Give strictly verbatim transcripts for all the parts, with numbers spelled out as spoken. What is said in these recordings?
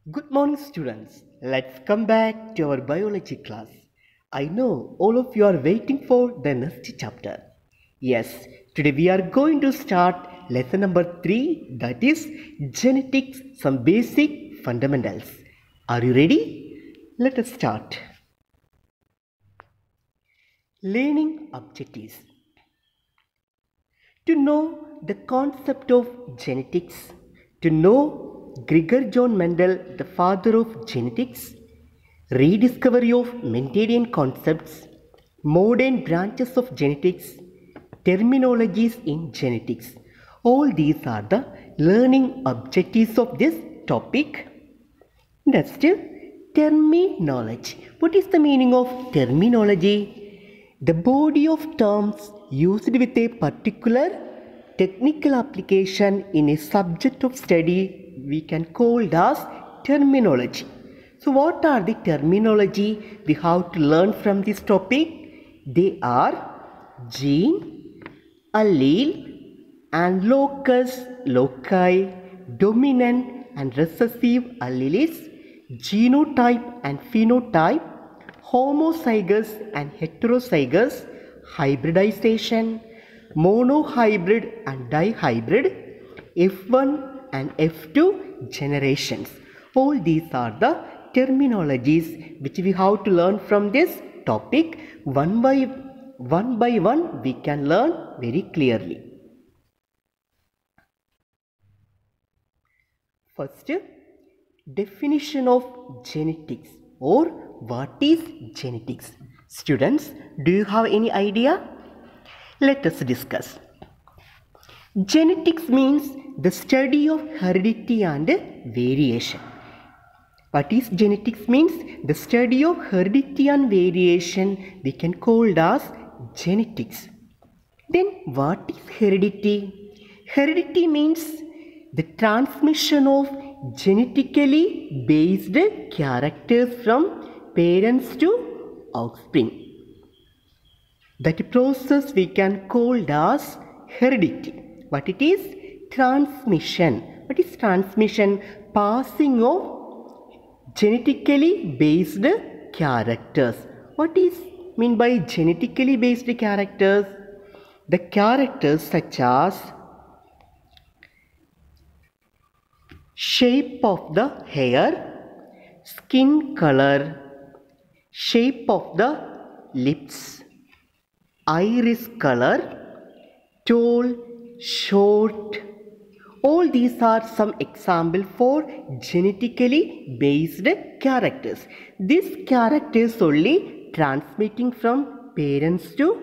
Good morning, students. Let's come back to our biology class. I know all of you are waiting for the next chapter. Yes, today we are going to start lesson number three, that is genetics, some basic fundamentals. Are you ready? Let us start. Learning objectives. To know the concept of genetics, to know Gregor John Mendel, the father of genetics, rediscovery of Mendelian concepts, modern branches of genetics, terminologies in genetics. All these are the learning objectives of this topic. Next, terminology. What is the meaning of terminology? The body of terms used with a particular technical application in a subject of study we can call it as terminology. So what are the terminology we have to learn from this topic? They are gene, allele and locus, loci, dominant and recessive alleles, genotype and phenotype, homozygous and heterozygous, hybridization, monohybrid and dihybrid, F one and F two generations. All these are the terminologies which we have to learn from this topic. One by one by one we can learn very clearly. First, definition of genetics or what is genetics? Students, do you have any idea? Let us discuss. Genetics means the study of heredity and variation. What is genetics means? The study of heredity and variation we can call it as genetics. Then what is heredity? Heredity means the transmission of genetically based characters from parents to offspring. That process we can call it as heredity. What it is? Transmission. What is transmission? Passing of genetically based characters. What is mean by genetically based characters? The characters such as shape of the hair, skin color, shape of the lips, iris color, tall, short. All these are some examples for genetically based characters. These characters only transmitting from parents to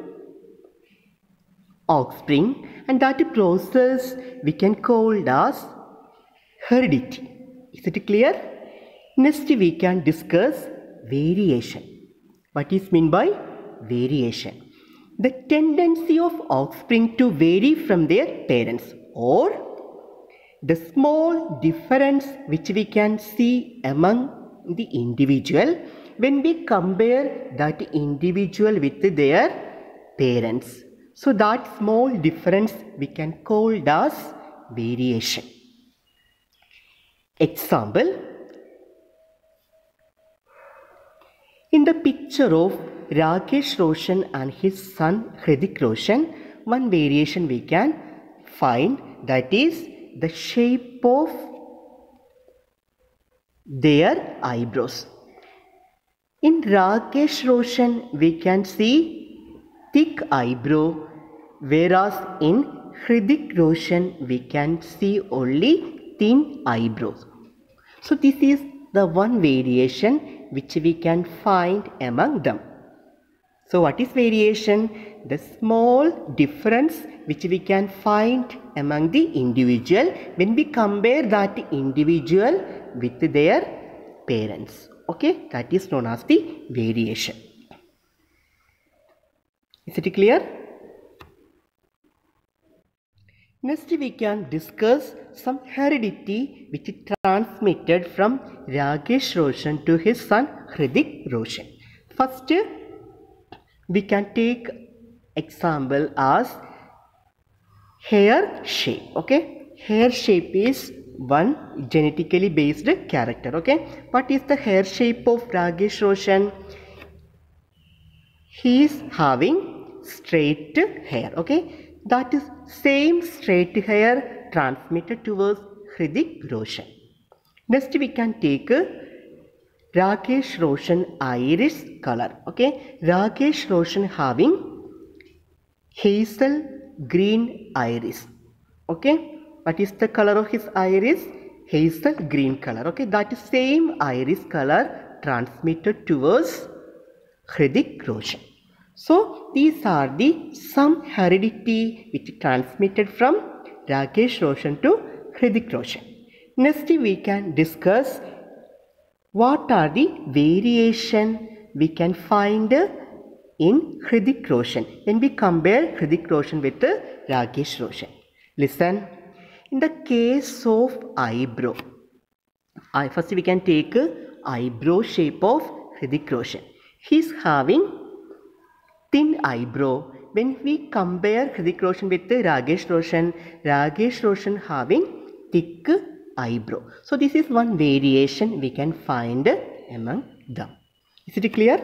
offspring, and that process we can call it as heredity. Is it clear? Next we can discuss variation. What is meant by variation? The tendency of offspring to vary from their parents, or the small difference which we can see among the individual when we compare that individual with their parents. So that small difference we can call it as variation. Example, in the picture of Rakesh Roshan and his son Hrithik Roshan, one variation we can find, that is the shape of their eyebrows. In Rakesh Roshan we can see thick eyebrow, whereas in Hrithik Roshan we can see only thin eyebrows. So this is the one variation which we can find among them. So what is variation? The small difference which we can find among the individual when we compare that individual with their parents. Okay, that is known as the variation. Is it clear? Next we can discuss some heredity which is transmitted from Rakesh Roshan to his son Hrithik Roshan. First we can take example as hair shape. Okay, hair shape is one genetically based character. Okay, what is the hair shape of Rakesh Roshan? He is having straight hair. Okay, that is same straight hair transmitted towards Hrithik Roshan. Next we can take Rakesh Roshan iris color. Okay, Rakesh Roshan having hazel green iris. Okay, what is the color of his iris? Hazel green color. Okay, that is same iris color transmitted towards Hrithik Roshan. So these are the some heredity which transmitted from Rakesh Roshan to Hrithik Roshan. Next we can discuss what are the variation we can find in Hrithik Roshan when we compare Hrithik Roshan with Rakesh Roshan. Listen, in the case of eyebrow, I, first we can take eyebrow shape of Hrithik Roshan. He is having thin eyebrow. When we compare Hrithik Roshan with Rakesh Roshan, Rakesh Roshan having thick eyebrow. So this is one variation we can find among them. Is it clear?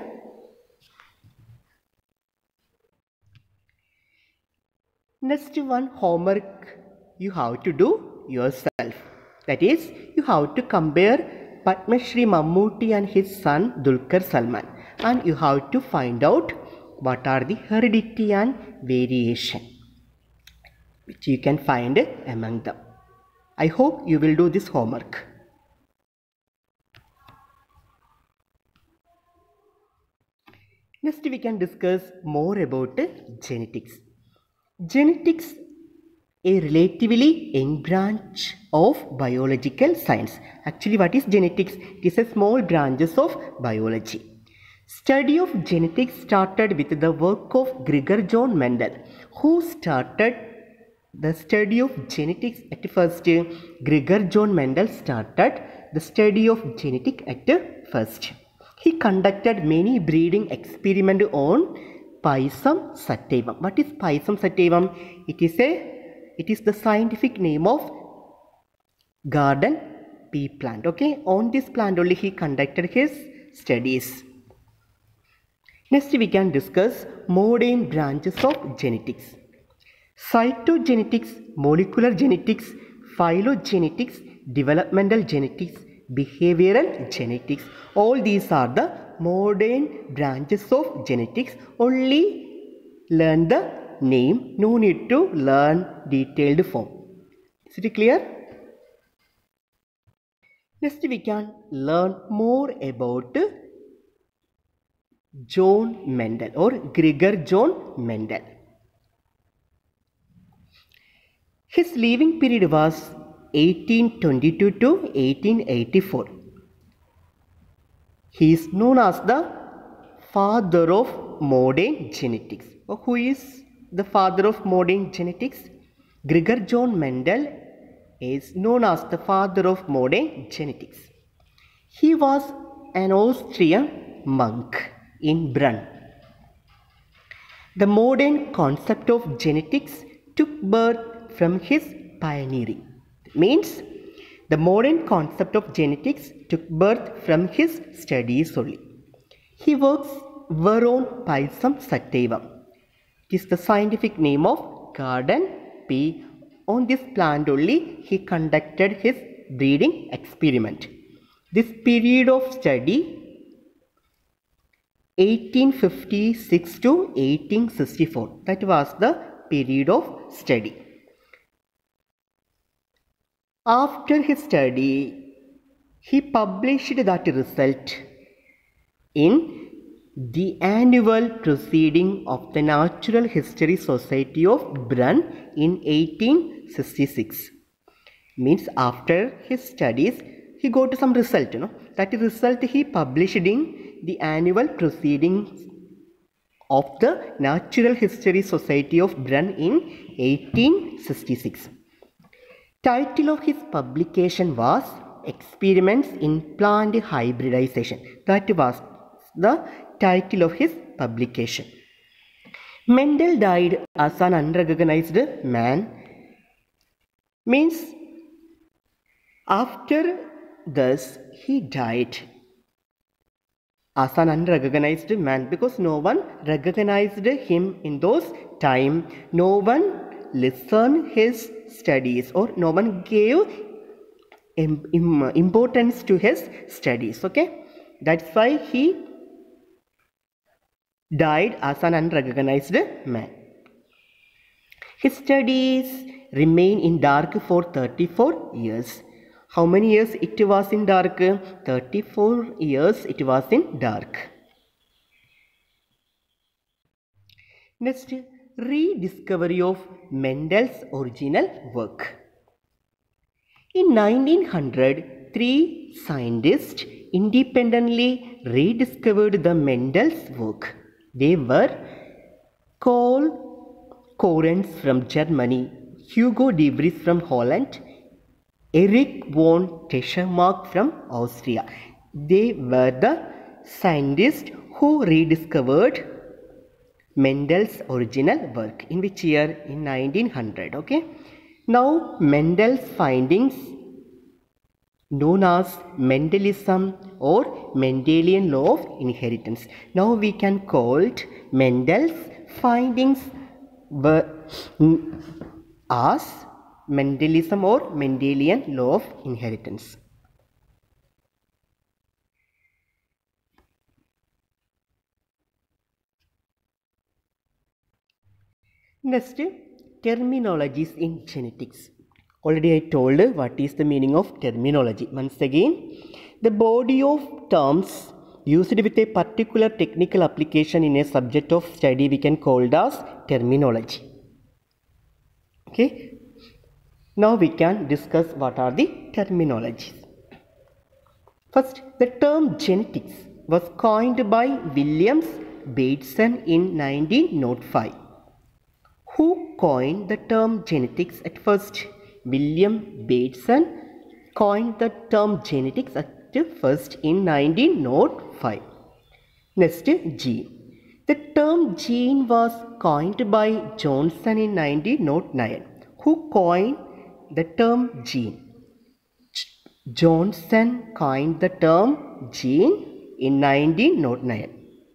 Next one homework you have to do yourself. That is, you have to compare Padma Shri Mammootty and his son Dulquer Salman, and you have to find out what are the heredity and variation which you can find among them. I hope you will do this homework. Next we can discuss more about genetics. Genetics, a relatively young branch of biological science. Actually, what is genetics? It is a small branches of biology. Study of genetics started with the work of Gregor John Mendel, who started the study of genetics at first. Gregor John Mendel started the study of genetics at first. He conducted many breeding experiments on Pisum sativum. What is Pisum sativum? It is a it is the scientific name of garden pea plant. Okay, on this plant only he conducted his studies. Next we can discuss modern branches of genetics. Cytogenetics, molecular genetics, phylogenetics, developmental genetics, behavioral genetics. All these are the modern branches of genetics. Only learn the name, no need to learn detailed form. Is it clear? Next we can learn more about John Mendel or Gregor John Mendel. His living period was eighteen twenty-two to eighteen eighty-four. He is known as the father of modern genetics. Who is the father of modern genetics? Gregor John Mendel is known as the father of modern genetics. He was an Austrian monk in Brunn. The modern concept of genetics took birth from his pioneering. Means the modern concept of genetics took birth from his studies only. He works were on Pisum sativum. It is the scientific name of garden pea. On this plant only he conducted his breeding experiment. This period of study eighteen fifty-six to eighteen sixty-four, that was the period of study. After his study, he published that result in the annual proceeding of the Natural History Society of Brunn in eighteen sixty-six. Means after his studies, he got some result. You know, that result he published in the annual proceedings of the Natural History Society of Brunn in eighteen sixty-six. Title of his publication was Experiments in Plant Hybridization. That was the title of his publication. Mendel died as an unrecognized man. Means After this, he died as an unrecognized man because no one recognized him in those time. No one listened his studies or no one gave im- im- importance to his studies. Okay, that's why he died as an unrecognized man. His studies remained in dark for thirty-four years. How many years it was in dark? thirty-four years it was in dark. Next, rediscovery of Mendel's original work. In nineteen hundred, three scientists independently rediscovered the Mendel's work. They were Karl Correns from Germany, Hugo de Vries from Holland, Erich von Teschemark from Austria. They were the scientists who rediscovered Mendel's original work. In which year? In nineteen hundred. Okay. Now Mendel's findings, known as Mendelism or Mendelian law of inheritance. Now we can call it Mendel's findings were as Mendelism or Mendelian law of inheritance. Next, terminologies in genetics. Already I told what is the meaning of terminology. Once again, the body of terms used with a particular technical application in a subject of study we can call it as terminology. Okay. Now we can discuss what are the terminologies. First, the term genetics was coined by William Bateson in nineteen oh five. Who coined the term genetics at first? William Bateson coined the term genetics at first in nineteen oh five. Next, gene. The term gene was coined by Johnson in nineteen oh nine. Who coined the term gene? Johnson coined the term gene in nineteen oh nine.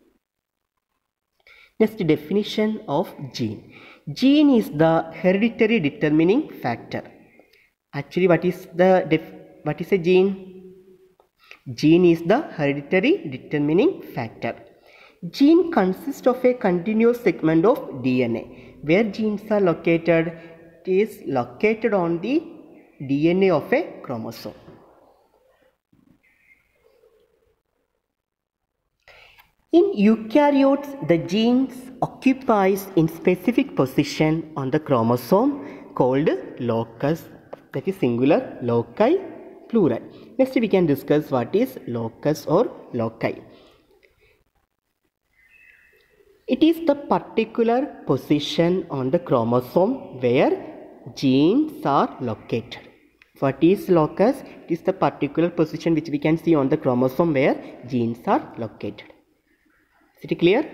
Next, definition of gene. Gene is the hereditary determining factor. Actually, what is the def what is a gene? Gene is the hereditary determining factor. Gene consists of a continuous segment of D N A. Where genes are located? It is located on the D N A of a chromosome. In eukaryotes, the genes occupies in specific position on the chromosome called locus. That is singular, loci, plural. Next we can discuss what is locus or loci. It is the particular position on the chromosome where genes are located. What is locus? It is the particular position which we can see on the chromosome where genes are located. Is it clear?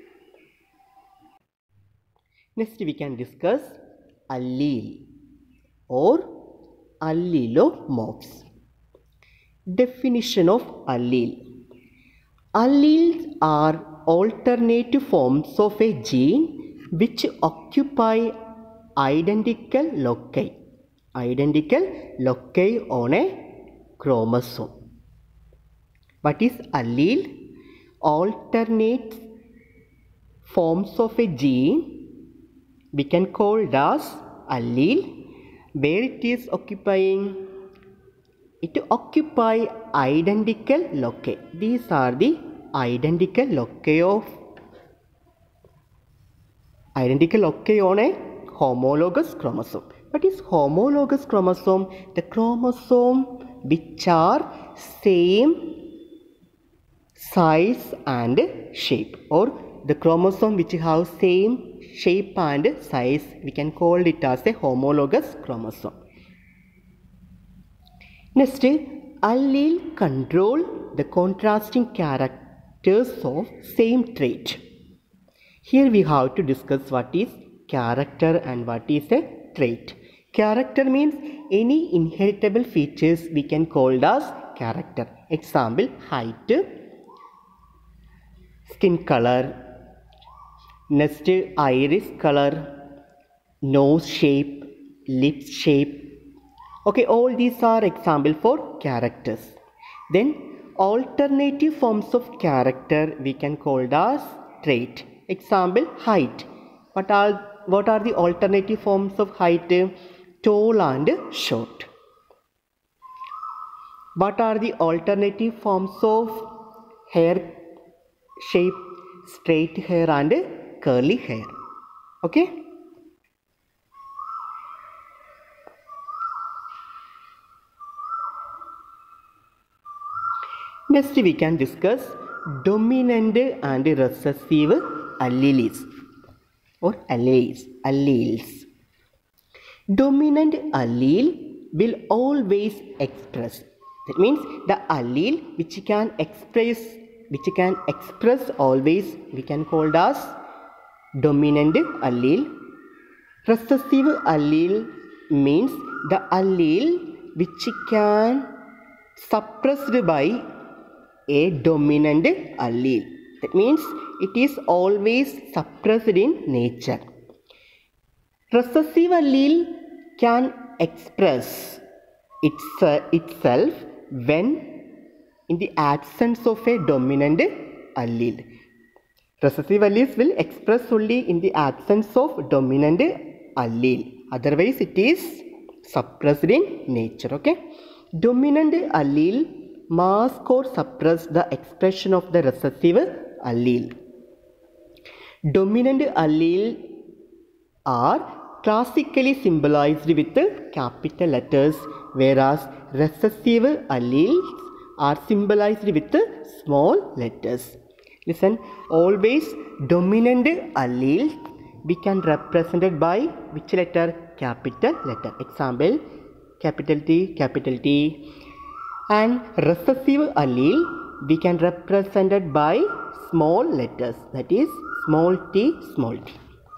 Next we can discuss allele or allelomorphs. Definition of allele. Alleles are alternate forms of a gene which occupy identical loci. Identical loci on a chromosome. What is allele? Alternate forms of a gene we can call it as allele. Where it is occupying? It occupy identical loci. These are the identical loci of identical loci on a homologous chromosome. What is homologous chromosome? The chromosome which are same size and shape, or the chromosome which have same shape and size, we can call it as a homologous chromosome. Next, allele control the contrasting characters of same trait. Here we have to discuss what is character and what is a trait. Character means any inheritable features we can call as character. Example, height, skin color, next iris color, nose shape, lip shape. Okay, all these are example for characters. Then alternative forms of character we can call as trait. Example, height. What are what are the alternative forms of height? Tall and short. What are the alternative forms of hair shape? Straight hair and curly hair. Okay. Next we can discuss dominant and recessive alleles or alleles. alleles. Dominant allele will always express. That means the allele which can express which can express always we can call as dominant allele. Recessive allele means the allele which can suppressed by a dominant allele. That means it is always suppressed in nature. Recessive allele can express its, uh, itself when in the absence of a dominant allele. Recessive alleles will express only in the absence of dominant allele. Otherwise it is suppressed in nature. Okay. Dominant allele mask or suppress the expression of the recessive allele. Dominant allele are classically symbolized with capital letters, whereas recessive alleles are symbolized with small letters. Listen, always dominant allele we can represented by which letter? Capital letter. Example, capital T, capital T. And recessive allele we can represented by small letters, that is small t, small t.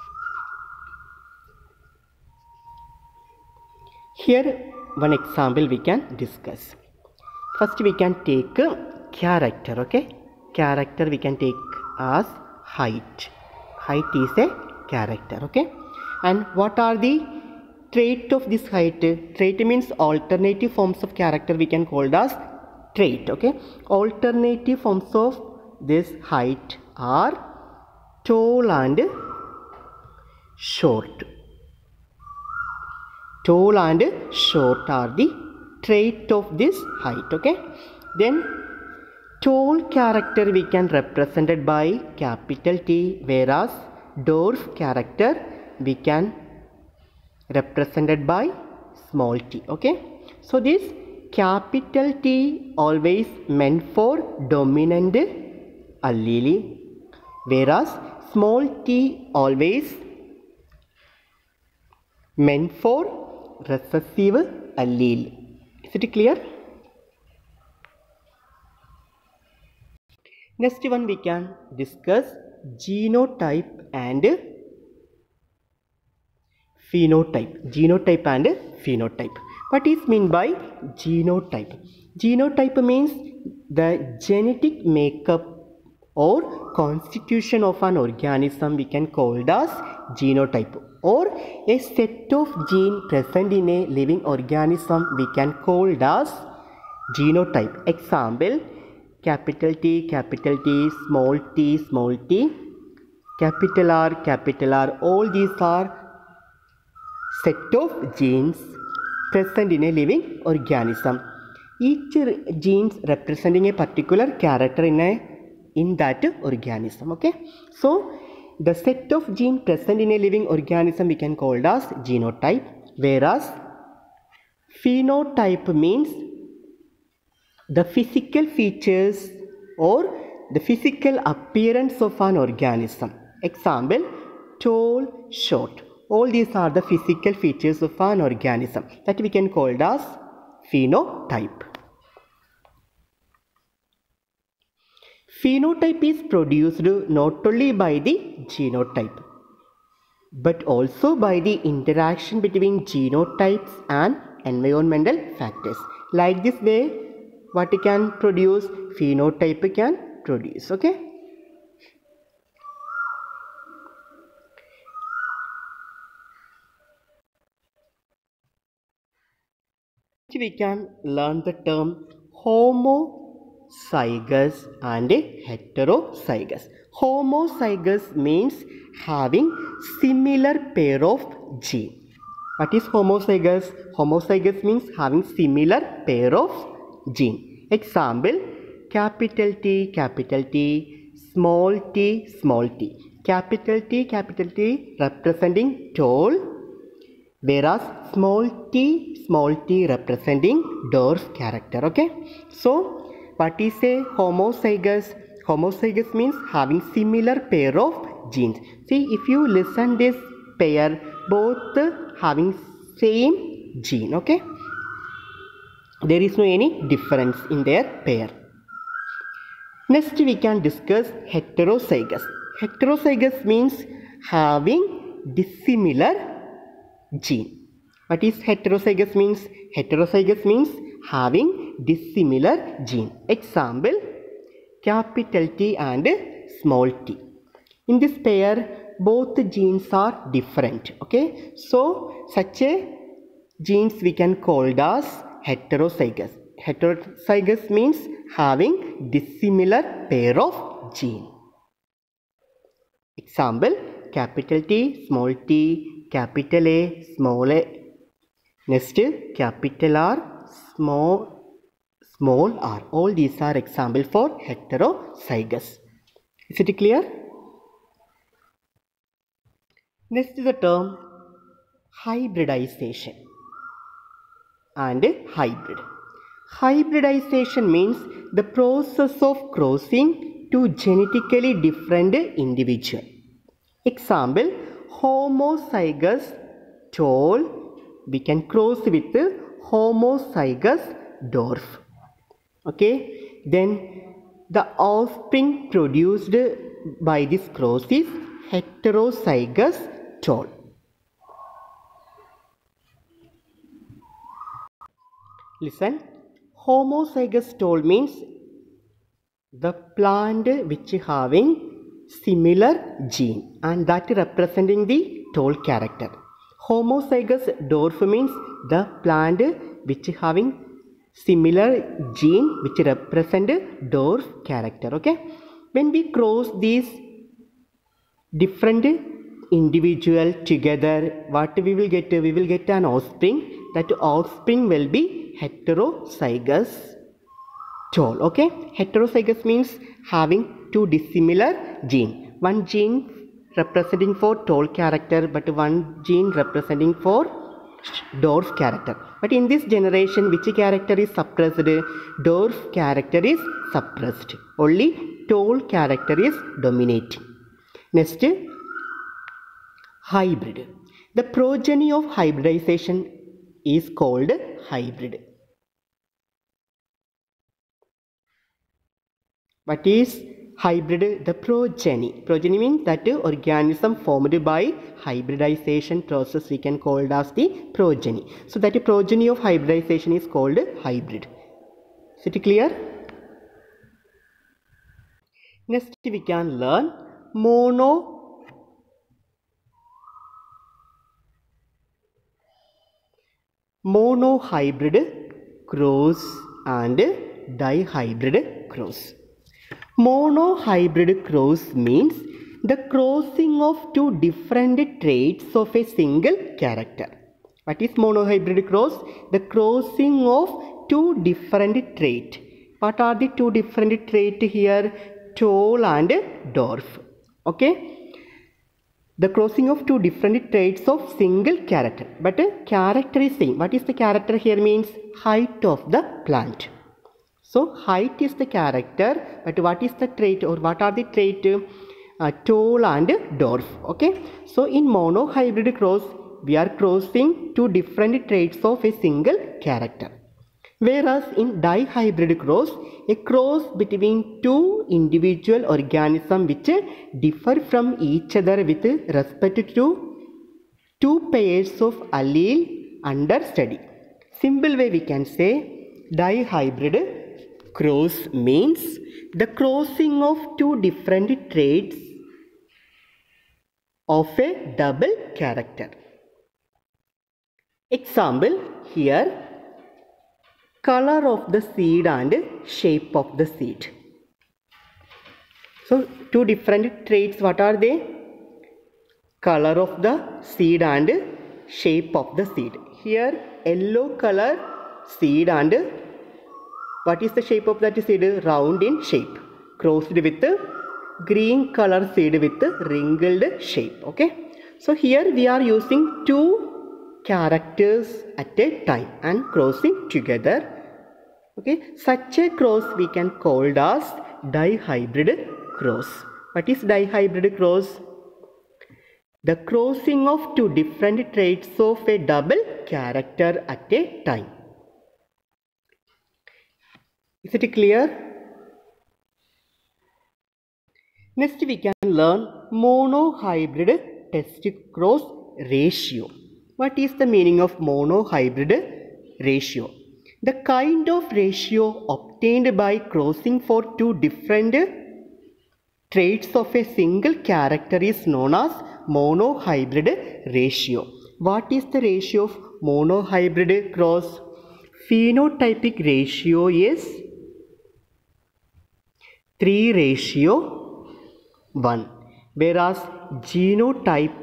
Here one example we can discuss. First we can take character. Okay, character we can take as height. Height is a character. Okay, and what are the trait of this height? Trait means alternative forms of character we can call as trait. Okay, alternative forms of this height are tall and short. Tall and short are the trait of this height. Okay, then tall character we can represented by capital T, whereas dwarf character we can represented by small t. Okay, so this capital T always meant for dominant allele, whereas small t always meant for recessive allele. Is it clear? Next one we can discuss genotype and phenotype. Genotype and phenotype. What is meant by genotype? Genotype means the genetic makeup or constitution of an organism we can call it as genotype, or a set of genes present in a living organism we can call it as genotype. Example, capital T, capital T, small t, small t, capital R, capital R. All these are set of genes present in a living organism. Each genes representing a particular character in a in that organism. Okay, so the set of genes present in a living organism we can call it as genotype, whereas phenotype means the physical features or the physical appearance of an organism. Example, tall, short. All these are the physical features of an organism that we can call it as phenotype. Phenotype is produced not only by the genotype. but also by the interaction between genotypes and environmental factors. Like this way, what it can produce, phenotype can produce. Okay. We can learn the term homozygous and heterozygous. Homozygous means having similar pair of gene. What is homozygous? Homozygous means having similar pair of gene. Example, capital T, capital T, small t, small t. Capital T, capital T representing tall, whereas small t, small t representing dwarf character. Okay. So, what is a homozygous? Homozygous means having similar pair of genes. See, if you listen this pair, both having same gene. Okay. There is no any difference in their pair. Next, we can discuss heterozygous. Heterozygous means having dissimilar gene. What is heterozygous means? Heterozygous means having dissimilar gene. Example, capital T and small t. In this pair, both genes are different. Okay. So, such a genes we can call as heterozygous. Heterozygous means having dissimilar pair of gene. Example, capital T, small t, capital A, small a. Next, capital R, small, small r. All these are example for heterozygous. Is it clear? Next is the term hybridization and hybrid. Hybridization means the process of crossing two genetically different individuals. Example, homozygous tall we can cross with homozygous dwarf. Okay. Then the offspring produced by this cross is heterozygous tall. Listen, homozygous tall means the plant which having similar gene and that representing the tall character. Homozygous dwarf means the plant which having similar gene which represent dwarf character. Okay. When we cross these different individual together, what we will get? We will get an offspring. That offspring will be heterozygous tall. Okay. Heterozygous means having two dissimilar gene. One gene representing for tall character, but one gene representing for dwarf character. But in this generation, which character is suppressed? Dwarf character is suppressed. Only tall character is dominating. Next, hybrid. The progeny of hybridization is called hybrid. What is hybrid? The progeny. Progeny means that organism formed by hybridization process we can call as the progeny. So that progeny of hybridization is called hybrid. Is it clear? Next we can learn mono monohybrid cross and dihybrid cross. Monohybrid cross means the crossing of two different traits of a single character. What is monohybrid cross? The crossing of two different traits. What are the two different traits here? Tall and dwarf. Okay. The crossing of two different traits of single character. But character is same. What is the character here means? Height of the plant. So height is the character, but what is the trait or what are the trait? Uh, tall and dwarf. Okay. So in monohybrid cross, we are crossing two different traits of a single character. Whereas in dihybrid cross, a cross between two individual organisms which differ from each other with respect to two pairs of allele under study. Simple way we can say dihybrid cross means the crossing of two different traits of a double character. Example here, color of the seed and shape of the seed. So two different traits, what are they? Color of the seed and shape of the seed. Here yellow color seed and what is the shape of that seed? Round in shape, crossed with green color seed with wrinkled shape. Okay, so here we are using two characters at a time and crossing together. Okay, such a cross we can call as dihybrid cross. What is dihybrid cross? The crossing of two different traits of a double character at a time. Is it clear? Next we can learn monohybrid test cross ratio. What is the meaning of monohybrid ratio? The kind of ratio obtained by crossing for two different traits of a single character is known as monohybrid ratio. What is the ratio of monohybrid cross? Phenotypic ratio is three ratio one, whereas genotype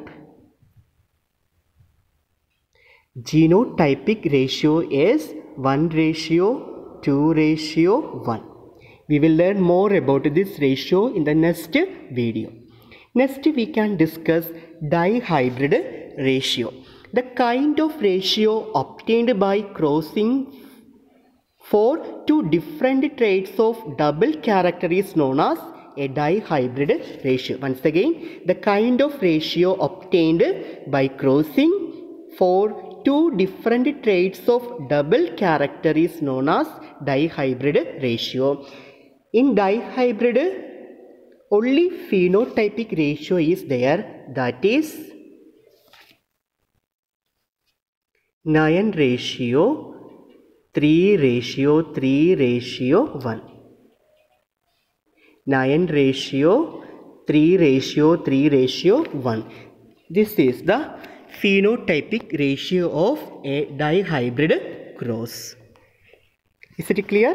genotypic ratio is one ratio two ratio one. We will learn more about this ratio in the next video. Next we can discuss dihybrid ratio. The kind of ratio obtained by crossing for two different traits of double character is known as a dihybrid ratio. Once again, the kind of ratio obtained by crossing for two different traits of double character is known as dihybrid ratio. In dihybrid, only phenotypic ratio is there, that is nine ratio three ratio three ratio one. nine ratio three ratio three ratio one. This is the phenotypic ratio of a dihybrid cross. Is it clear?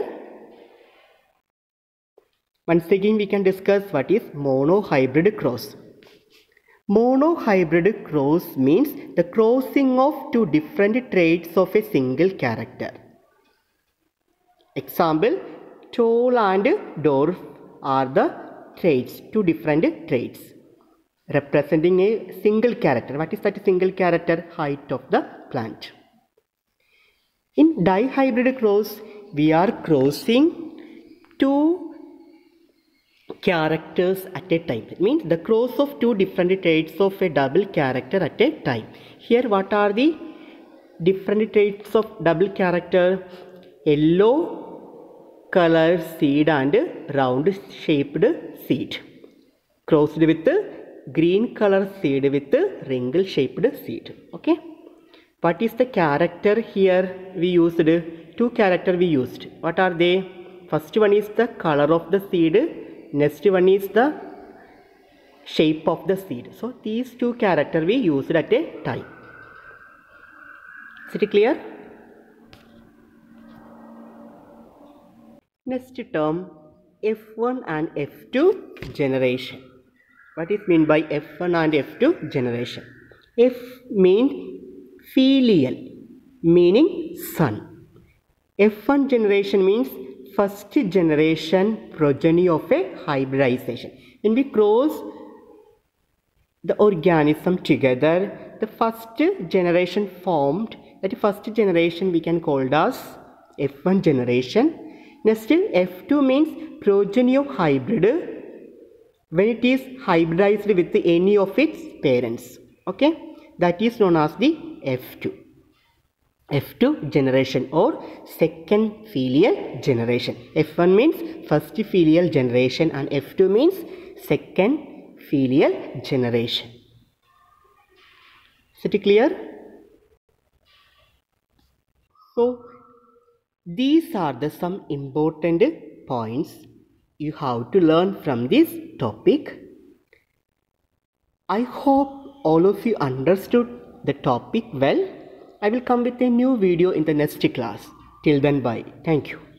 Once again we can discuss what is monohybrid cross. Monohybrid cross means the crossing of two different traits of a single character. Example, tall and dwarf are the traits, two different traits representing a single character. What is that single character? Height of the plant. In dihybrid cross, we are crossing two characters at a time. It means the cross of two different traits of a double character at a time. Here what are the different traits of double character? Yellow color seed and round shaped seed crossed with green color seed with wrinkle shaped seed. Okay, what is the character here we used? Two character we used. What are they? First one is the color of the seed. Next one is the shape of the seed. So these two characters we used at a time. Is it clear? Next term, F one and F two generation. What is meant by F one and F two generation? F means filial, meaning son. F one generation means first generation progeny of a hybridization. When we cross the organism together, the first generation formed, that first generation we can call as F one generation. Next, F two means progeny of hybrid when it is hybridized with any of its parents. Okay, that is known as the F two. F two generation or second filial generation. F one means first filial generation and F two means second filial generation. Is it clear? So these are the some important points you have to learn from this topic. I hope all of you understood the topic well. I will come with a new video in the next class. Till then, bye. Thank you.